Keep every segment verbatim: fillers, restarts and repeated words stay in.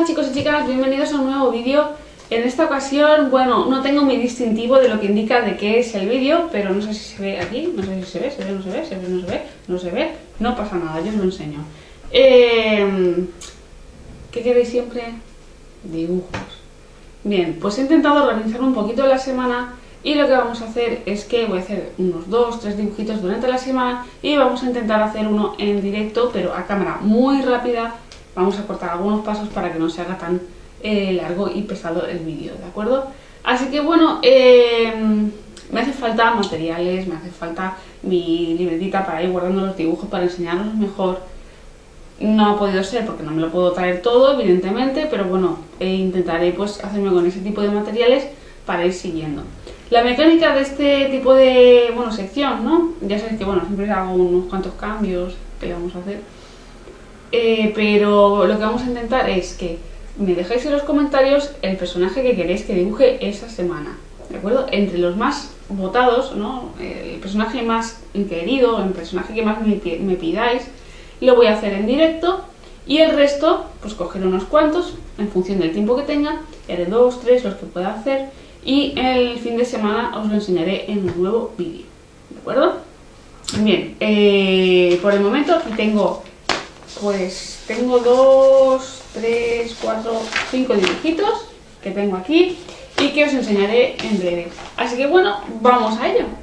Hola chicos y chicas, bienvenidos a un nuevo vídeo. En esta ocasión, bueno, no tengo mi distintivo de lo que indica de qué es el vídeo, pero no sé si se ve aquí, no sé si se ve, se ve, no se ve, se ve, no se ve, no se ve, no pasa nada, yo os lo enseño. Eh, ¿Qué queréis siempre? Dibujos. Bien, pues he intentado organizar un poquito la semana y lo que vamos a hacer es que voy a hacer unos dos, tres dibujitos durante la semana y vamos a intentar hacer uno en directo, pero a cámara muy rápida. Vamos a cortar algunos pasos para que no se haga tan eh, largo y pesado el vídeo, ¿de acuerdo? Así que bueno, eh, me hace falta materiales, me hace falta mi libretita para ir guardando los dibujos para enseñarlos mejor. No ha podido ser porque no me lo puedo traer todo, evidentemente, pero bueno, eh, intentaré pues hacerme con ese tipo de materiales para ir siguiendo. La mecánica de este tipo de, bueno, sección, ¿no? Ya sabéis que bueno, siempre hago unos cuantos cambios que vamos a hacer. Eh, pero lo que vamos a intentar es que me dejéis en los comentarios el personaje que queréis que dibuje esa semana, ¿de acuerdo? Entre los más votados, ¿no? El personaje más querido, el personaje que más me, me pidáis, lo voy a hacer en directo y el resto, pues coger unos cuantos en función del tiempo que tenga, haré dos, tres, los que pueda hacer y el fin de semana os lo enseñaré en un nuevo vídeo, ¿de acuerdo? Bien, eh, por el momento aquí tengo... Pues tengo dos, tres, cuatro, cinco dibujitos que tengo aquí y que os enseñaré en breve. Así que bueno, vamos a ello.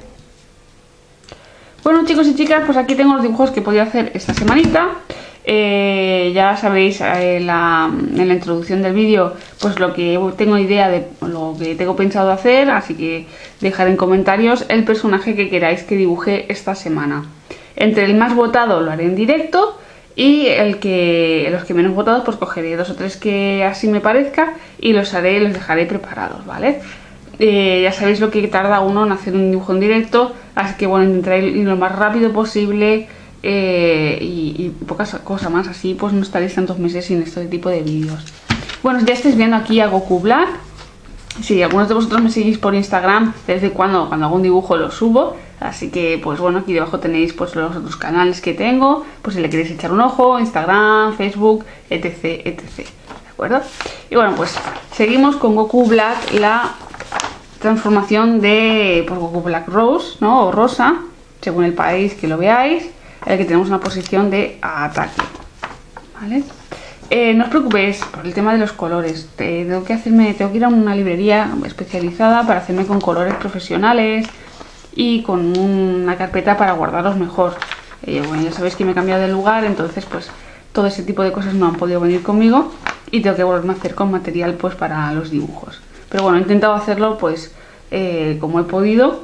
Bueno chicos y chicas, pues aquí tengo los dibujos que podía hacer esta semanita. Eh, ya sabéis eh, la, en la introducción del vídeo pues lo que tengo idea de lo que tengo pensado hacer, así que dejad en comentarios el personaje que queráis que dibuje esta semana. Entre el más votado lo haré en directo. Y el que, los que menos votados, pues cogeré dos o tres que así me parezca y los haré, los dejaré preparados, ¿vale? Eh, ya sabéis lo que tarda uno en hacer un dibujo en directo, así que bueno, intentaré ir lo más rápido posible eh, y, y pocas cosas más, así pues no estaréis tantos meses sin este tipo de vídeos. Bueno, ya estáis viendo aquí a Goku Black. Si algunos de vosotros me seguís por Instagram, desde cuando cuando hago un dibujo lo subo. Así que, pues bueno, aquí debajo tenéis pues los otros canales que tengo, pues si le queréis echar un ojo, Instagram, Facebook, etc, etc, ¿de acuerdo? Y bueno, pues seguimos con Goku Black, la transformación de pues, Goku Black Rose, ¿no? O Rosa, según el país que lo veáis, en el que tenemos una posición de ataque, ¿vale? Eh, no os preocupéis por el tema de los colores, tengo que hacerme, tengo que ir a una librería especializada para hacerme con colores profesionales y con una carpeta para guardarlos mejor. Eh, bueno, ya sabéis que me he cambiado de lugar, entonces pues todo ese tipo de cosas no han podido venir conmigo y tengo que volverme a hacer con material pues para los dibujos. Pero bueno, he intentado hacerlo pues eh, como he podido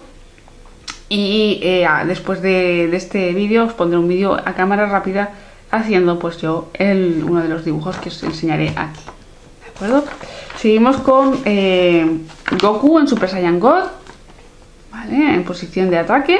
y eh, después de, de este vídeo os pondré un vídeo a cámara rápida haciendo pues yo el, uno de los dibujos que os enseñaré aquí, ¿de acuerdo? Seguimos con eh, Goku en Super Saiyan God, ¿vale? En posición de ataque,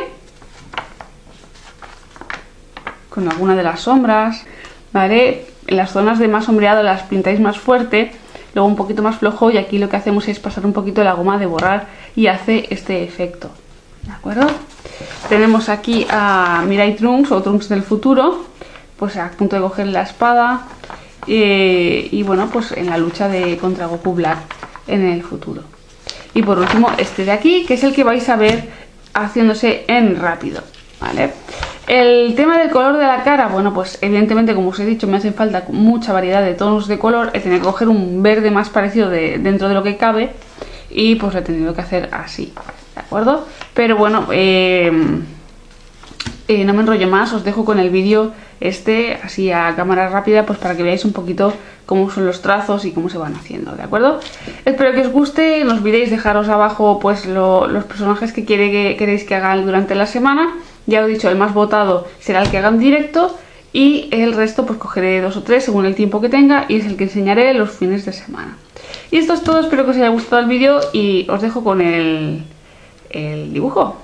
con alguna de las sombras, ¿vale? En las zonas de más sombreado las pintáis más fuerte, luego un poquito más flojo y aquí lo que hacemos es pasar un poquito la goma de borrar y hace este efecto, ¿de acuerdo? Tenemos aquí a Mirai Trunks o Trunks del futuro, pues a punto de coger la espada eh, y bueno, pues en la lucha de contra Goku Black en el futuro. Y por último este de aquí, que es el que vais a ver haciéndose en rápido, ¿vale? El tema del color de la cara, bueno, pues evidentemente como os he dicho me hace falta mucha variedad de tonos de color, he tenido que coger un verde más parecido de, dentro de lo que cabe y pues lo he tenido que hacer así, ¿de acuerdo? Pero bueno, eh, eh, no me enrollo más, os dejo con el vídeo este así a cámara rápida pues para que veáis un poquito cómo son los trazos y cómo se van haciendo, ¿de acuerdo? Espero que os guste, no olvidéis dejaros abajo pues lo, los personajes que, quiere, que queréis que hagan durante la semana. Ya os he dicho, el más votado será el que haga en directo y el resto pues cogeré dos o tres según el tiempo que tenga y es el que enseñaré los fines de semana. Y esto es todo, espero que os haya gustado el vídeo y os dejo con el, el dibujo.